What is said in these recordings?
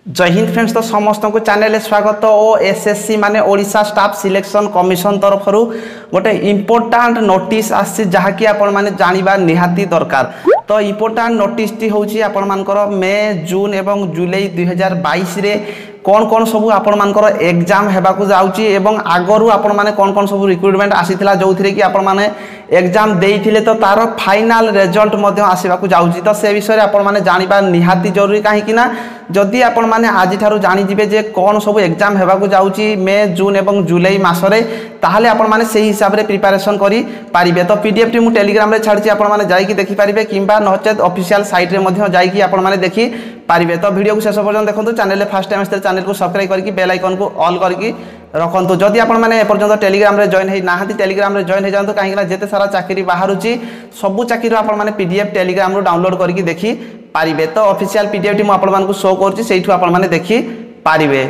जय हिंद फ्रेंड्स। तो समस्त को चैनल स्वागत और एसएससी माने ओडिशा स्टाफ सिलेक्शन कमिशन तरफ गोटे इम्पोर्टाट नोटिस आसी जहाँकि आपण माने जानिबा निहाती दरकार। तो इम्पोर्टाट नोटिस टी होची आपण मानकर मे जून एवं जुलाई 2022 रे कौन कौन सब आपण मानकर एग्जाम हेबाकू जाउची एवं आगरु आपण माने कौन कौन सब रिक्रुटमेंट आसीथिला जोथिरे कि आपण माने एग्जाम देइथिले तो तार फाइनल रिजल्ट मध्य आसीबाकू जाउची। तो से विषय रे आपण माने जानिबा निहाती जरूरी काहे कि ना जदि आपण माने आज ठारू जानि जिवे जे कौन सब एग्जाम हेबाकू जाउची मे जून एवं जुलाई मासरे ताहले आपण माने सेही हिसाब रे प्रिपरेशन करी पारिबे। तो पीडीएफ टी मु टेलीग्राम रे छाडची आपण माने जाई कि देखि पारिबे किंबा नचेत ऑफिशियल साइट रे मध्य जाई कि आपण माने देखि पारिबे। तो वीडियो को शेष पर्यंत देखंतु। चैनल रे फर्स्ट टाइम आस्ते चैनल को सब्सक्राइब करके बेल आइकन को ऑल करके रखंतु। जदि आपण माने एपर्यंत टेलीग्राम रे जॉइन हे नाहंती टेलीग्राम रे जॉइन हे जानतु काहे कि जेते सारा चाकरी बाहरुची सबु चाकरी आपण माने पीडीएफ टेलीग्राम रो डाउनलोड करके देखि पारिबे। तो ऑफिशियल पीडीएफ टी मु आपण मानकु शो करछि सेइठु आपण माने देखि पारिबे।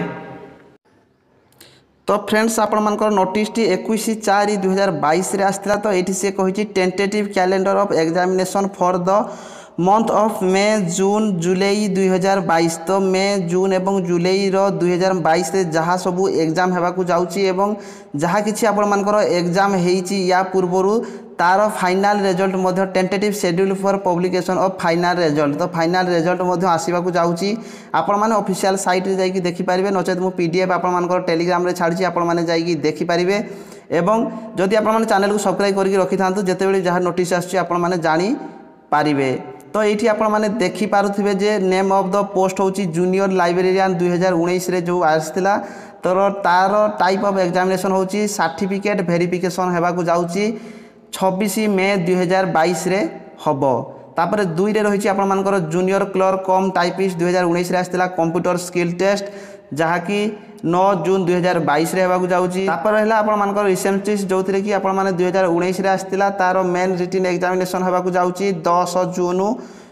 तो फ्रेंड्स आपण मानकर नोटिस टी 21/4/2022 रे आस्थिला। तो एठी से कहिछि tentative calendar of examination for the month of May June July 2022। तो मे जून एवं जुलाई रो 2022 रे जहाँ सबू एग्जाम हेबाकू जाउची एवं जहाँ किछि आपण मानकर एग्जाम हेइची या पूर्वरु तार फाइनल रिजल्ट मध्य tentative schedule for publication of final result. तो फाइनल रिजल्ट मध्य आसीबाकू जाउची आपण माने ऑफिशियल साइट रे जाई कि देखि पारिबे नचेत मु पीडीएफ आपण मानकर टेलीग्राम रे छाडची आपण माने जाई कि देखि पारिबे। एवं जदि आपण माने चैनल को सब्सक्राइब करके रखि थांतु जेते बेले जहाँ नोटिस आछी आपण माने जानि पारिबे। तो ये आपण माने देखि पारुथिबे जे नेम ऑफ द पोस्ट होची जूनियर लाइब्रेरियन 2019 रे जो आसथिला। तो तार टाइप ऑफ एग्जामिनेशन होची सर्टिफिकेट वेरिफिकेशन हेबाकू जाउची 26 मे 2022 रे हबो। तापर 2 रे रहिची आपण मानकर जूनियर क्लर्क कम टाइपिस्ट 2019 रे आसथिला कंप्यूटर स्किल टेस्ट जहाँ कि 9 जून 2022 रे हेबाकू जाउची। तापर रहला आपण मानकर रिसेंटलिस्ट जोथिरे कि आपण माने 2019 रे आसथिला तार मेन रिटन एग्जामिनेशन हेबाकू जाउची 10 जून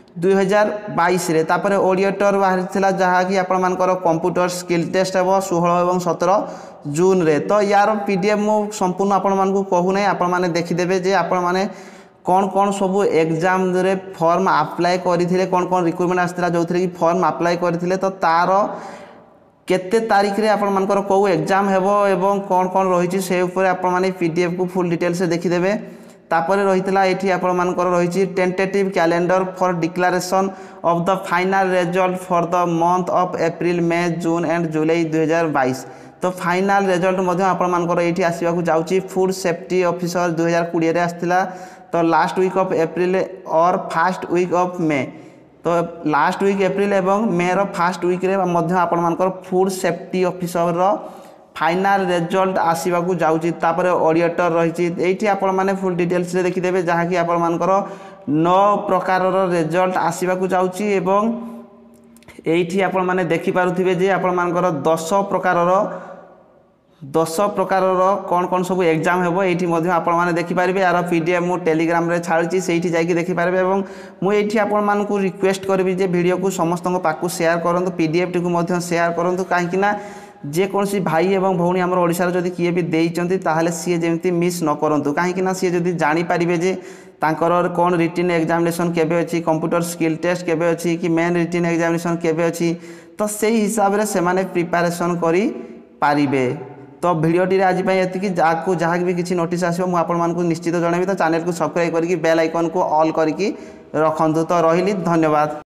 2022 रे। तापर ऑडिटर बाहर थिला जहाँ कि आपण मानकर कंप्यूटर स्किल टेस्ट हेबो 16 एवं 17 जून रे। तो यार पीडीएफ मु संपूर्ण आपण मानकू कहू नै आपण माने देखि देबे जे आपण माने कौन कौन सब एग्जाम रे फॉर्म अप्लाई करथिले कौन कौन रिक्रुटमेंट आसथिला जोथिरे कि फॉर्म अप्लाई करथिले तो तार केते तारीख रे आपण मानकर को एग्जाम हेबो एवं कौन कौन रहिछि से ऊपर आपण माने पीडीएफ को फुल डिटेल से देखि देबे। तापर रहितला एठी आपण मानकर रहिछि tentative calendar for declaration of the final result for the month of April May June and July 2022। तो फाइनल रिजल्ट मध्य आपण मानकर एठी आसीबाकू जाउछि फूड सेफ्टी ऑफिसर 2020 रे आस्थिला। तो लास्ट वीक ऑफ अप्रैल और फर्स्ट वीक ऑफ मे। तो लास्ट वीक अप्रैल एवं मे रो फर्स्ट वीक रे मध्य आपण मानकर फूड सेफ्टी ऑफिसर रो फाइनल रिजल्ट आसीबाकू जाउची। तापर ऑडिटर रहिची एठी आपण माने फुल डिटेल्स रे देखि देबे जहाँ कि आपण मानकर 9 प्रकार रो रिजल्ट आसीबाकू जाउची एवं एठी आपण माने देखि पारुथिबे जे आपण मानकर 10 प्रकार कौन कौन सब एग्जाम हेबो एठी मध्य आपण माने देखि पारिबे। यार पीडीएफ मु टेलीग्राम रे छाडची सेठी जाई कि देखि पारिबे। एवं मु एठी आपण मानकू रिक्वेस्ट करबी जे वीडियो को समस्त पाकू शेयर करंतु पीडीएफ टी को मध्य शेयर करंतु काहे कि ना जे कोनसी भाई एवं भौणी हमर ओडिसा रे जदी किए भी देइचंती ताहाले सीए जेमती मिस न करंतु काहे कि ना सीए जदी जानि पारिबे जे तांकर कोन रिटन एग्जामिनेशन केबे अछि कंप्यूटर स्किल टेस्ट केबे अछि कि मेन रिटन एग्जामिनेशन केबे अछि तो सेही हिसाब रे से माने प्रिपरेशन करी पारिबे। तो वीडियो टी आज एति जाकू जहाँ भी किसी नोटिस आसो मु आपण मानकू निश्चित जनइबी। तो चैनल को सब्सक्राइब करके बेल आइकन को ऑल करके रखंतु। तो रहिली धन्यवाद।